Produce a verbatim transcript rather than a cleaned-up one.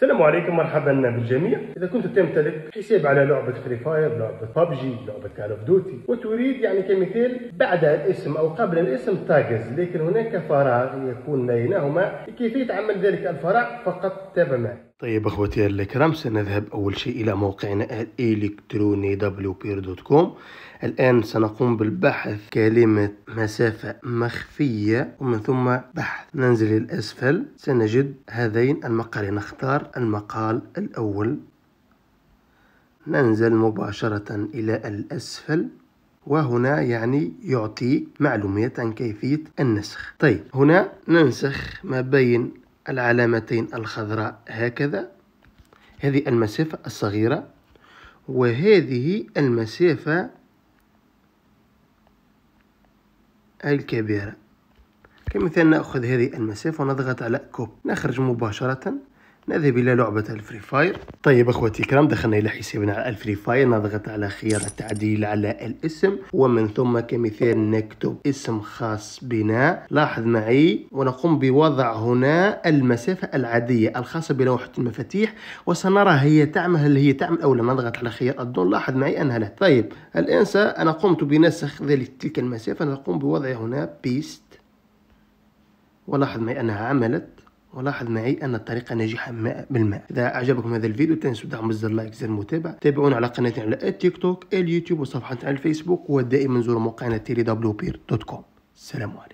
السلام عليكم، مرحبا بالجميع. إذا كنت تمتلك حساب على لعبة فري فاير، لعبة بابجي، لعبة كال اوف دوتي، وتريد يعني كمثال بعد الاسم أو قبل الاسم تاجز، لكن هناك فراغ يكون بينهما، لكيفية عمل ذلك الفراغ فقط تابع معي. طيب اخوتي الكرام، سنذهب اول شيء الى موقعنا الالكتروني دبليو بير دوت كوم. الان سنقوم بالبحث كلمة مسافة مخفية ومن ثم بحث. ننزل الاسفل سنجد هذين المقالين، نختار المقال الاول، ننزل مباشرة الى الاسفل، وهنا يعني يعطي معلومات عن كيفية النسخ. طيب هنا ننسخ ما بين العلامتين الخضراء هكذا، هذه المسافة الصغيرة وهذه المسافة الكبيرة. كمثال نأخذ هذه المسافة ونضغط على كوب، نخرج مباشرة، نذهب إلى لعبة الفري فاير. طيب أخوتي الكرام، دخلنا إلى حسابنا على الفري فاير، نضغط على خيار التعديل على الاسم، ومن ثم كمثال نكتب اسم خاص بنا. لاحظ معي ونقوم بوضع هنا المسافة العادية الخاصة بلوحة المفاتيح، وسنرى هي تعمل هل هي تعمل أو لا. نضغط على خيار الضوء، لاحظ معي أنها لا. طيب الآن أنا قمت بنسخ ذلك تلك المسافة، نقوم بوضع هنا بيست، ولاحظ معي أنها عملت، ولاحظ معي أن الطريقة ناجحة مئة بالمئة. إذا أعجبكم هذا الفيديو تنسوا دعم بزر لايك زر المتابعة. تابعونا على قناتنا على التيك توك، اليوتيوب، وصفحتنا على الفيسبوك، ودائما زوروا موقعنا دبليو بير دوت كوم. السلام عليكم.